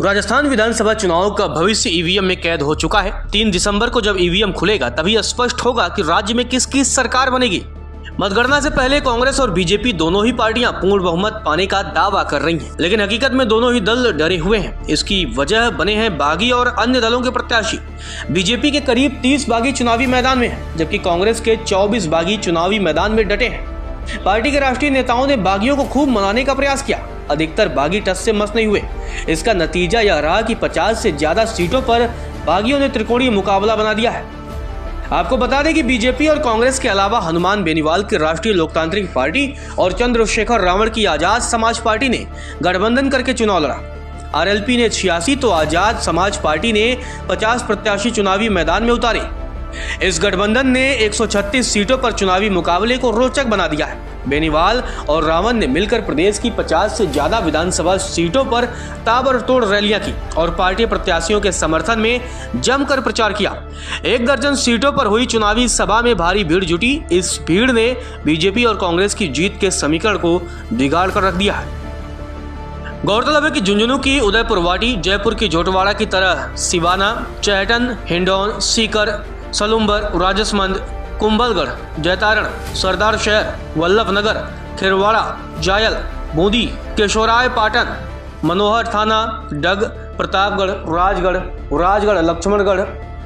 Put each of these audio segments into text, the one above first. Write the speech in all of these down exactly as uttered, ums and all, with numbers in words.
राजस्थान विधानसभा चुनाव का भविष्य ईवीएम में कैद हो चुका है। तीन दिसंबर को जब ईवीएम खुलेगा तभी स्पष्ट होगा कि राज्य में किसकी सरकार बनेगी। मतगणना से पहले कांग्रेस और बीजेपी दोनों ही पार्टियां पूर्ण बहुमत पाने का दावा कर रही हैं, लेकिन हकीकत में दोनों ही दल डरे हुए हैं। इसकी वजह बने हैं बागी और अन्य दलों के प्रत्याशी। बीजेपी के करीब तीस बागी चुनावी मैदान में हैं, जबकि कांग्रेस के चौबीस बागी चुनावी मैदान में डटे हैं। पार्टी के राष्ट्रीय नेताओं ने बागियों को खूब मनाने का प्रयास किया। अधिकतर बागी टस से मस नहीं हुए। इसका नतीजा यह रहा कि पचास से ज्यादा सीटों पर बागियों ने त्रिकोणीय मुकाबला बना दिया है। आपको बता दें कि बीजेपी और कांग्रेस के अलावा हनुमान बेनीवाल की राष्ट्रीय लोकतांत्रिक पार्टी और चंद्रशेखर रावण की आजाद समाज पार्टी ने गठबंधन करके चुनाव लड़ा। आरएलपी ने छियासी तो आजाद समाज पार्टी ने पचास प्रत्याशी चुनावी मैदान में उतारे। इस गठबंधन ने एक सौ छत्तीस सीटों पर चुनावी मुकाबले को रोचक बना दिया है। बेनीवाल और रावण ने मिलकर प्रदेश की पचास से ज्यादा विधानसभा सीटों पर ताबड़तोड़ रैलियां की और पार्टी प्रत्याशियों के समर्थन में जमकर प्रचार किया। एक दर्जन सीटों पर हुई चुनावी सभा में भारी भीड़ जुटी। इस भीड़ ने बीजेपी और कांग्रेस की जीत के समीकरण को बिगाड़ कर रख दिया है। गौरतलब है कि झुंझुनू की उदयपुर वाटी, जयपुर की झोटवाड़ा की तरह सिवाना, चैहटन, हिंडौन, सीकर, सलुम्बर, राजसमंद, कुंभलगढ़, जैतारण, सरदार शहर, वल्लभनगर, खिरवाड़ा, जायल, बूंदी, केशोराय पाटन, मनोहर थाना, डग, प्रतापगढ़, राजगढ़, राजगढ़, लक्ष्मणगढ़,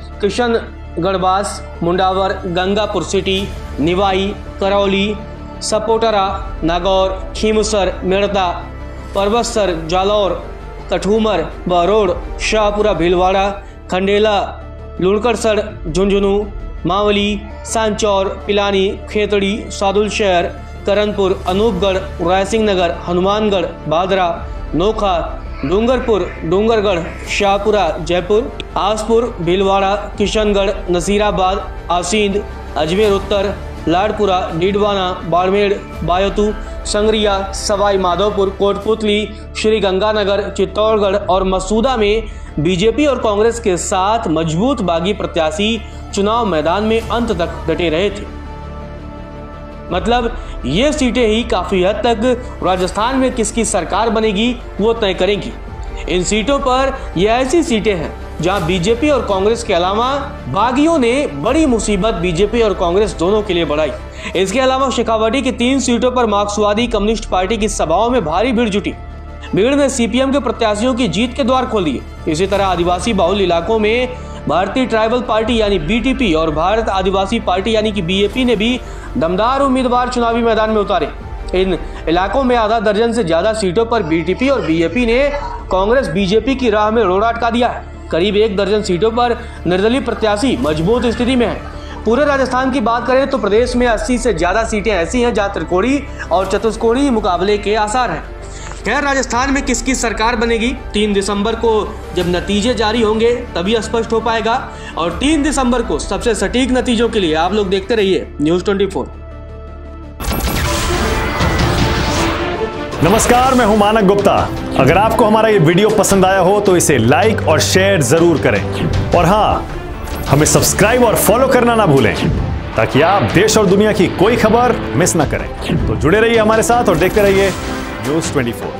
किशनगढ़बास, मुंडावर, गंगापुर सिटी, निवाई, करौली, सपोटरा, नागौर, खीमुसर, मेड़ता, परबतसर, जालौर, कठूमर, बहरोड़, शाहपुरा, भीलवाड़ा, खंडेला, लुणकरसर, झुंझुनू, मावली, सांचौर, पिलानी, खेतड़ी, सादुल शहर, करनपुर, अनूपगढ़, रायसिंह नगर, हनुमानगढ़, बादरा, नोखा, डूंगरपुर, डूंगरगढ़, शाहपुरा, जयपुर, आसपुर, भीलवाड़ा, किशनगढ़, नसीराबाद, आसींद, अजमेर उत्तर, लाडपुरा, डीडवाना, बाड़मेर, बायतू, संगरिया, सवाई माधोपुर, कोटपुतली, श्री गंगानगर, चित्तौड़गढ़ और मसूदा में बीजेपी और कांग्रेस के साथ मजबूत बागी प्रत्याशी चुनाव मैदान में अंत तक डटे रहे थे। मतलब ये सीटें ही काफी हद तक राजस्थान में किसकी सरकार बनेगी वो तय करेंगी। इन सीटों पर ये ऐसी सीटें हैं जहां बीजेपी और कांग्रेस के अलावा बागियों ने बड़ी मुसीबत बीजेपी और कांग्रेस दोनों के लिए बढ़ाई। इसके अलावा शेखावाटी की तीन सीटों पर मार्क्सवादी कम्युनिस्ट पार्टी की सभाओं में भारी भीड़ जुटी। भीड़ ने सीपीएम के प्रत्याशियों की जीत के द्वार खोल दिए। इसी तरह आदिवासी बाहुल इलाकों में भारतीय ट्राइबल पार्टी यानी बीटीपी और भारत आदिवासी पार्टी यानी कि बीएपी ने भी दमदार उम्मीदवार चुनावी मैदान में उतारे। इन इलाकों में आधा दर्जन से ज्यादा सीटों पर बीटीपी और बीएपी ने कांग्रेस बीजेपी की राह में रोड़ा अटका दिया है। करीब एक दर्जन सीटों पर निर्दलीय प्रत्याशी मजबूत स्थिति में है। पूरे राजस्थान की बात करें तो प्रदेश में अस्सी से ज्यादा सीटें ऐसी हैं जहां त्रिकोणीय और चतुष्कोणीय मुकाबले के आसार हैं। खैर, राजस्थान में किसकी सरकार बनेगी तीन दिसंबर को जब नतीजे जारी होंगे तभी स्पष्ट हो पाएगा। और तीन दिसंबर को सबसे सटीक नतीजों के लिए आप लोग देखते रहिए न्यूज़ चौबीस। नमस्कार, मैं हूं मानक गुप्ता। अगर आपको हमारा ये वीडियो पसंद आया हो तो इसे लाइक और शेयर जरूर करें। और हाँ, हमें सब्सक्राइब और फॉलो करना ना भूलें ताकि आप देश और दुनिया की कोई खबर मिस ना करें। तो जुड़े रहिए हमारे साथ और देखते रहिए न्यूज़ चौबीस।